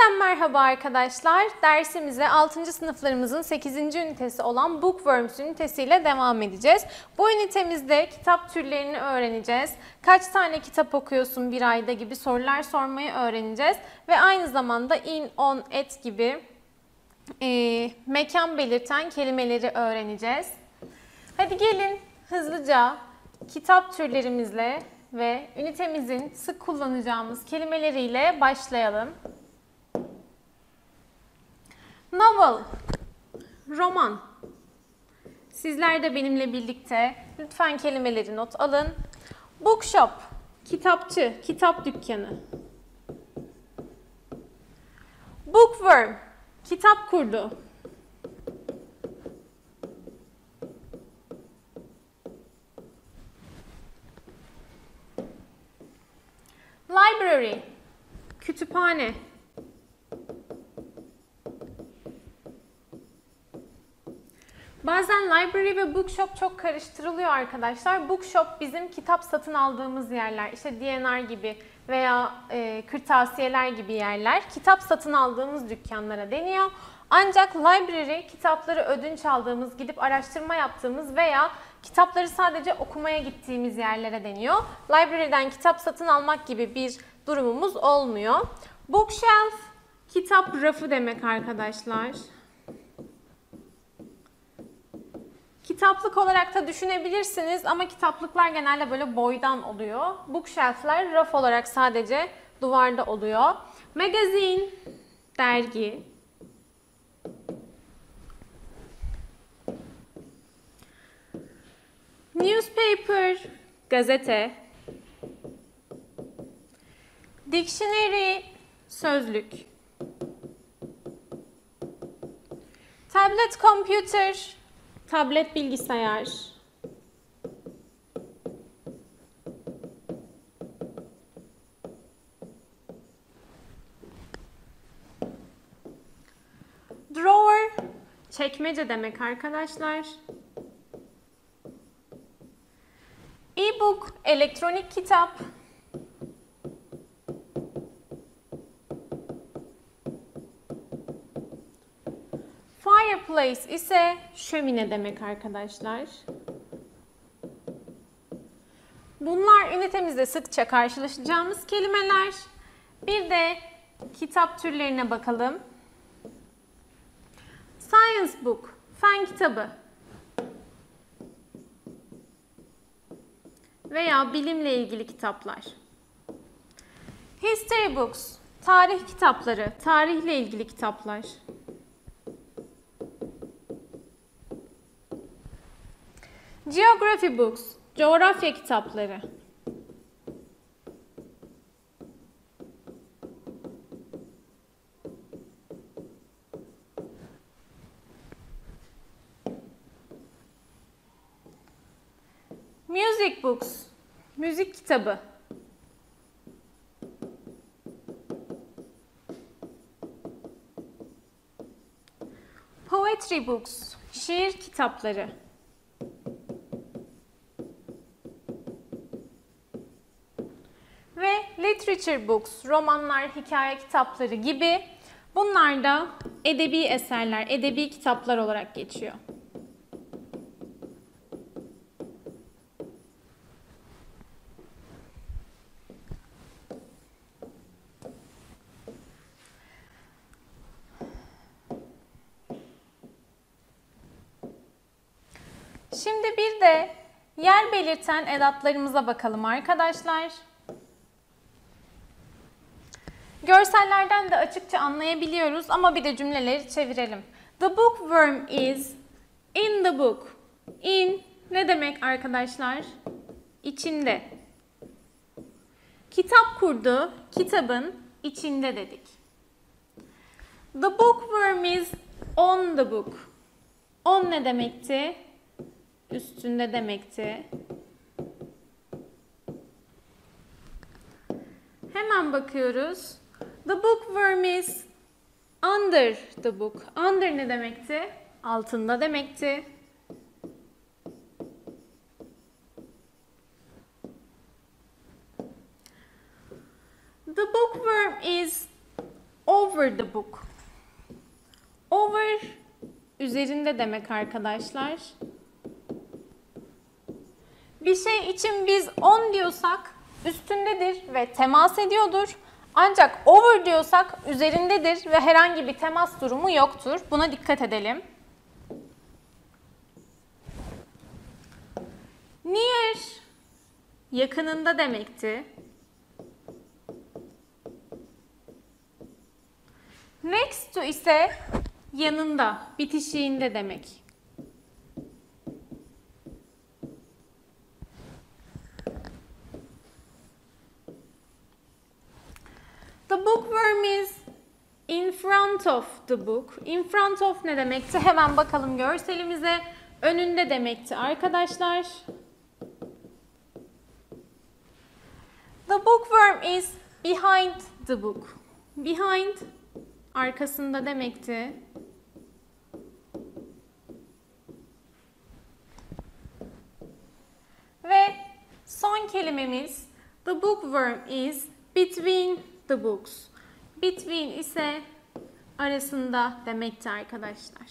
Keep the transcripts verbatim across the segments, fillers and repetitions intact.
Yeniden merhaba arkadaşlar. Dersimize altıncı sınıflarımızın sekizinci ünitesi olan Bookworms ünitesiyle devam edeceğiz. Bu ünitemizde kitap türlerini öğreneceğiz. Kaç tane kitap okuyorsun bir ayda gibi sorular sormayı öğreneceğiz. Ve aynı zamanda in, on, at gibi e, mekan belirten kelimeleri öğreneceğiz. Hadi gelin hızlıca kitap türlerimizle ve ünitemizin sık kullanacağımız kelimeleriyle başlayalım. Novel, roman. Sizler de benimle birlikte lütfen kelimeleri not alın. Bookshop, kitapçı, kitap dükkanı. Bookworm, kitap kurdu. Library, kütüphane. Bazen library ve bookshop çok karıştırılıyor arkadaşlar. Bookshop bizim kitap satın aldığımız yerler. İşte D and R gibi veya e, kırtasiyeler gibi yerler. Kitap satın aldığımız dükkanlara deniyor. Ancak library kitapları ödünç aldığımız, gidip araştırma yaptığımız veya kitapları sadece okumaya gittiğimiz yerlere deniyor. Library'den kitap satın almak gibi bir durumumuz olmuyor. Bookshelf, kitap rafı demek arkadaşlar. Kitaplık olarak da düşünebilirsiniz ama kitaplıklar genelde böyle boydan oluyor. Bookshelf'ler raf olarak sadece duvarda oluyor. Magazine, dergi. Newspaper, gazete. Dictionary, sözlük. Tablet computer, tablet bilgisayar. Drawer, çekmece demek arkadaşlar. E-book, elektronik kitap. Fireplace ise şömine demek arkadaşlar. Bunlar ünitemizde sıkça karşılaşacağımız kelimeler. Bir de kitap türlerine bakalım. Science book, fen kitabı. Veya bilimle ilgili kitaplar. History books, tarih kitapları, tarihle ilgili kitaplar. Geography books, coğrafya kitapları. Music books, müzik kitabı. Poetry books, şiir kitapları. Ve literature books, romanlar, hikaye kitapları gibi bunlar da edebi eserler, edebi kitaplar olarak geçiyor. Şimdi bir de yer belirten edatlarımıza bakalım arkadaşlar. Görsellerden de açıkça anlayabiliyoruz ama bir de cümleleri çevirelim. The bookworm is in the book. In ne demek arkadaşlar? İçinde. Kitap kurdu, kitabın içinde dedik. The bookworm is on the book. On ne demekti? Üstünde demekti. Hemen bakıyoruz. The bookworm is under the book. Under ne demekti? Altında demekti. The bookworm is over over the book. Over üzerinde demek arkadaşlar. Bir şey için biz on diyorsak üstündedir ve temas ediyordur. Ancak over diyorsak üzerindedir ve herhangi bir temas durumu yoktur. Buna dikkat edelim. Near yakınında demekti. Next to ise yanında, bitişiğinde demek. The bookworm is in front of the book. In front of ne demekti? Hemen bakalım görselimize. Önünde demekti arkadaşlar. The bookworm is behind the book. Behind arkasında demekti. Ve son kelimemiz the bookworm is between the books. Between ise arasında demekti arkadaşlar.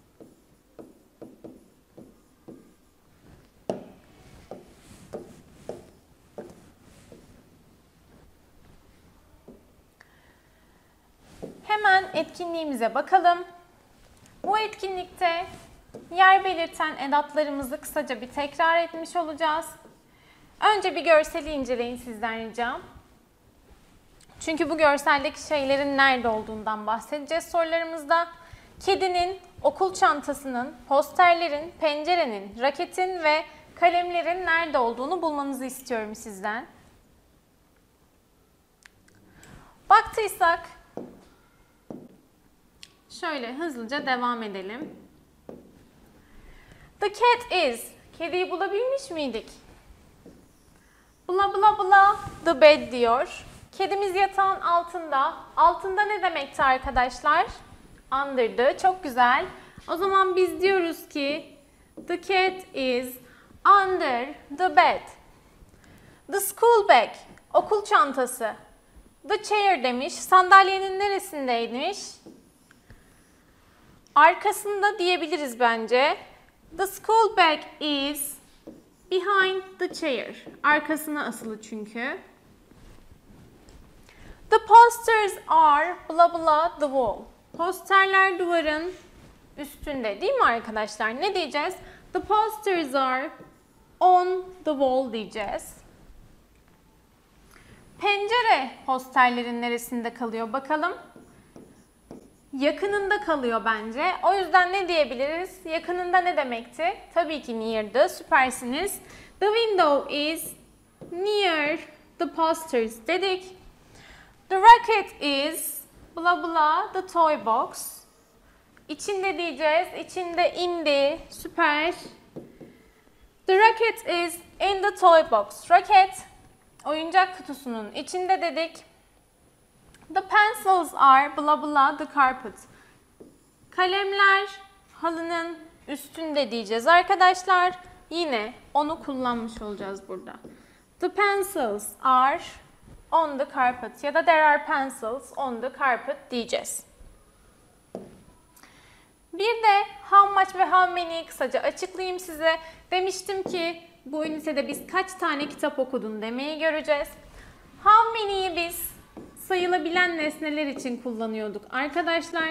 Hemen etkinliğimize bakalım. Bu etkinlikte yer belirten edatlarımızı kısaca bir tekrar etmiş olacağız. Önce bir görseli inceleyin sizden ricam. Çünkü bu görseldeki şeylerin nerede olduğundan bahsedeceğiz sorularımızda. Kedinin, okul çantasının, posterlerin, pencerenin, raketin ve kalemlerin nerede olduğunu bulmanızı istiyorum sizden. Baktıysak şöyle hızlıca devam edelim. The cat is. Kediyi bulabilmiş miydik? Bla bla bla the bed diyor. Kedimiz yatağın altında. Altında ne demekti arkadaşlar? Under'dı. Çok güzel. O zaman biz diyoruz ki the cat is under the bed. The school bag. Okul çantası. The chair demiş. Sandalyenin neresindeymiş? Arkasında diyebiliriz bence. The school bag is behind the chair. Arkasına asılı çünkü. The posters are bla bla the wall. Posterler duvarın üstünde değil mi arkadaşlar? Ne diyeceğiz? The posters are on the wall diyeceğiz. Pencere posterlerin neresinde kalıyor bakalım? Yakınında kalıyor bence. O yüzden ne diyebiliriz? Yakınında ne demekti? Tabii ki near'dı. Süpersiniz. The window is near the posters dedik. The racket is bla bla the toy box. İçinde diyeceğiz. İçinde indi. Süper. The racket is in the toy box. Racket oyuncak kutusunun içinde dedik. The pencils are bla bla the carpet. Kalemler halının üstünde diyeceğiz arkadaşlar. Yine onu kullanmış olacağız burada. The pencils are on the carpet ya da there are pencils on the carpet diyeceğiz. Bir de how much ve how many'yi kısaca açıklayayım size. Demiştim ki bu ünitede biz kaç tane kitap okudun demeyi göreceğiz. How many'yi biz sayılabilen nesneler için kullanıyorduk arkadaşlar.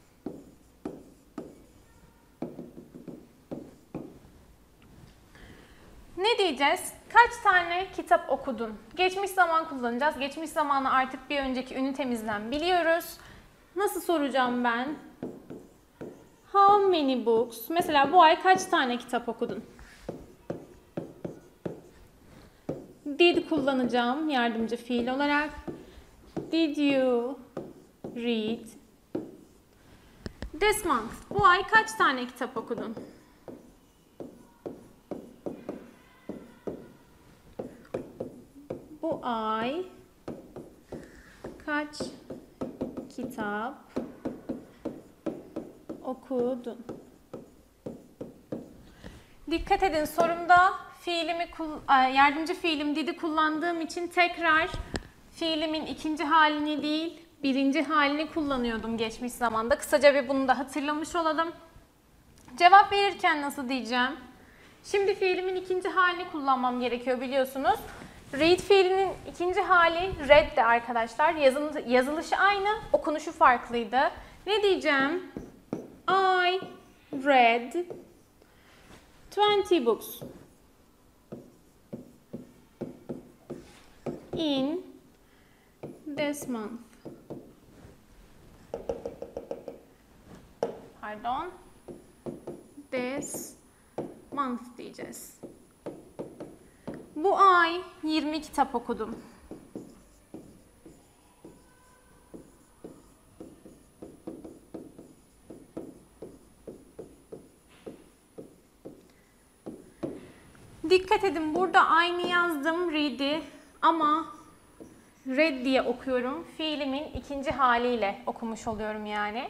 Ne diyeceğiz? Kaç tane kitap okudun? Geçmiş zaman kullanacağız. Geçmiş zamanı artık bir önceki ünitemizden biliyoruz. Nasıl soracağım ben? How many books? Mesela bu ay kaç tane kitap okudun? Did kullanacağım yardımcı fiil olarak. Did you read this month? Bu ay kaç tane kitap okudun? Bu ay kaç kitap okudun? Dikkat edin sorumda fiilimi yardımcı fiilim did'i kullandığım için tekrar fiilimin ikinci halini değil birinci halini kullanıyordum geçmiş zamanda. Kısaca bir bunu da hatırlamış olalım. Cevap verirken nasıl diyeceğim? Şimdi fiilimin ikinci halini kullanmam gerekiyor biliyorsunuz. Read fiilinin ikinci hali read'di arkadaşlar. Yazıl yazılışı aynı, okunuşu farklıydı. Ne diyeceğim? I read twenty books in this month. Pardon. This month diyeceğiz. Bu ay yirmi kitap okudum. Dikkat edin, burada aynı yazdım read'i ama read diye okuyorum. Fiilimin ikinci haliyle okumuş oluyorum yani.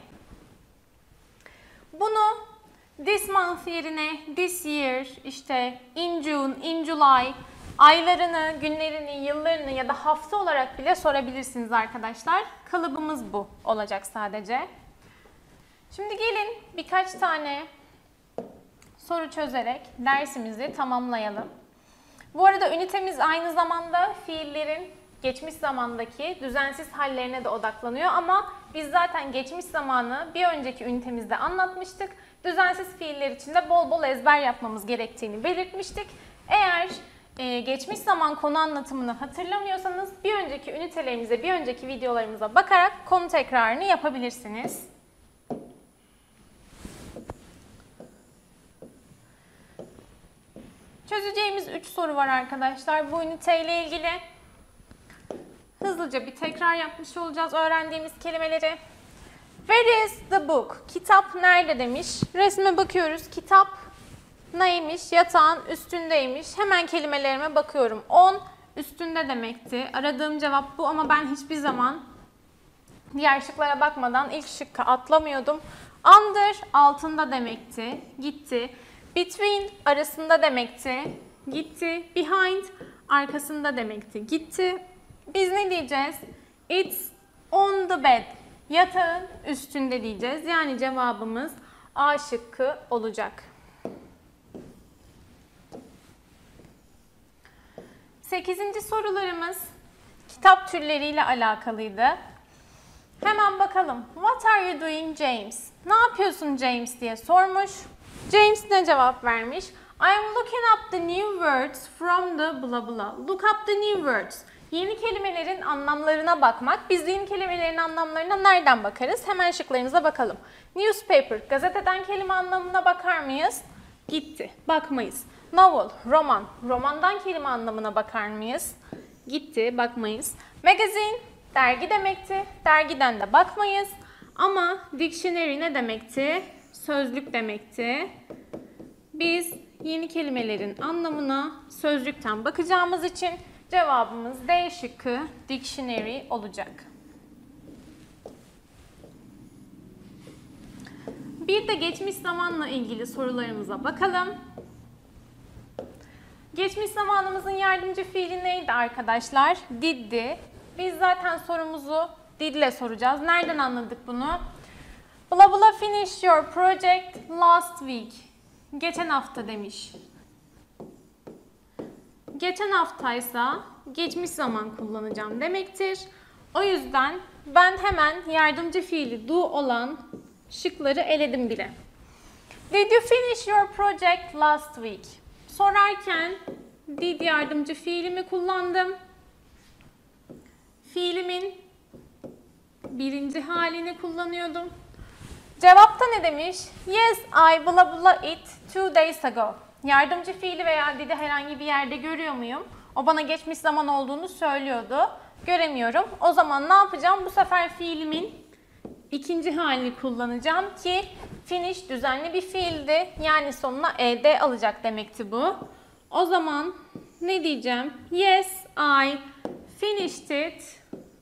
Bunu this month yerine this year, işte in June, in July aylarını, günlerini, yıllarını ya da hafta olarak bile sorabilirsiniz arkadaşlar. Kalıbımız bu olacak sadece. Şimdi gelin birkaç tane soru çözerek dersimizi tamamlayalım. Bu arada ünitemiz aynı zamanda fiillerin geçmiş zamandaki düzensiz hallerine de odaklanıyor ama biz zaten geçmiş zamanı bir önceki ünitemizde anlatmıştık. Düzensiz fiiller için de bol bol ezber yapmamız gerektiğini belirtmiştik. Eğer e, geçmiş zaman konu anlatımını hatırlamıyorsanız bir önceki ünitelerimize, bir önceki videolarımıza bakarak konu tekrarını yapabilirsiniz. Çözeceğimiz üç soru var arkadaşlar bu üniteyle ilgili. Hızlıca bir tekrar yapmış olacağız öğrendiğimiz kelimeleri. Where is the book? Kitap nerede demiş. Resme bakıyoruz. Kitap neymiş? Yatağın üstündeymiş. Hemen kelimelerime bakıyorum. On üstünde demekti. Aradığım cevap bu ama ben hiçbir zaman diğer şıklara bakmadan ilk şıkka atlamıyordum. Under altında demekti. Gitti. Between arasında demekti. Gitti. Behind arkasında demekti. Gitti. Biz ne diyeceğiz? It's on the bed. Yatağın üstünde diyeceğiz. Yani cevabımız A şıkkı olacak. Sekizinci sorularımız kitap türleriyle alakalıydı. Hemen bakalım. What are you doing James? Ne yapıyorsun James diye sormuş. James ne cevap vermiş? I'm looking up the new words from the blah blah. Look up the new words. Yeni kelimelerin anlamlarına bakmak. Biz yeni kelimelerin anlamlarına nereden bakarız? Hemen şıklarımıza bakalım. Newspaper, gazeteden kelime anlamına bakar mıyız? Gitti, bakmayız. Novel, roman, romandan kelime anlamına bakar mıyız? Gitti, bakmayız. Magazine, dergi demekti. Dergiden de bakmayız. Ama dictionary ne demekti? Sözlük demekti. Biz yeni kelimelerin anlamına sözlükten bakacağımız için cevabımız D şıkkı dictionary olacak. Bir de geçmiş zamanla ilgili sorularımıza bakalım. Geçmiş zamanımızın yardımcı fiili neydi arkadaşlar? Did'di. Biz zaten sorumuzu did ile soracağız. Nereden anladık bunu? Blah blah finish your project last week. Geçen hafta demiş. Geçen haftaysa geçmiş zaman kullanacağım demektir. O yüzden ben hemen yardımcı fiili do olan şıkları eledim bile. Did you finish your project last week? Sorarken did yardımcı fiilimi kullandım. Fiilimin birinci halini kullanıyordum. Cevapta ne demiş? Yes, I blah blah it two days ago. Yardımcı fiili veya did'i herhangi bir yerde görüyor muyum? O bana geçmiş zaman olduğunu söylüyordu. Göremiyorum. O zaman ne yapacağım? Bu sefer fiilimin ikinci halini kullanacağım ki finish düzenli bir fiildi. Yani sonuna ed alacak demekti bu. O zaman ne diyeceğim? Yes, I finished it.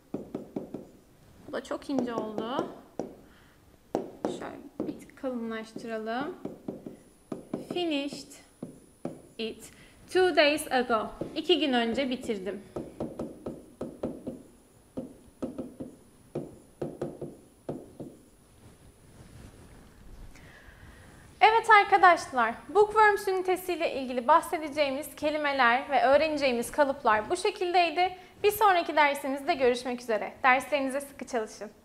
Bu da çok ince oldu. Şöyle bir tık kalınlaştıralım. Finished it two days ago. İki gün önce bitirdim. Evet arkadaşlar, Bookworms ünitesiyle ilgili bahsedeceğimiz kelimeler ve öğreneceğimiz kalıplar bu şekildeydi. Bir sonraki dersimizde görüşmek üzere. Derslerinize sıkı çalışın.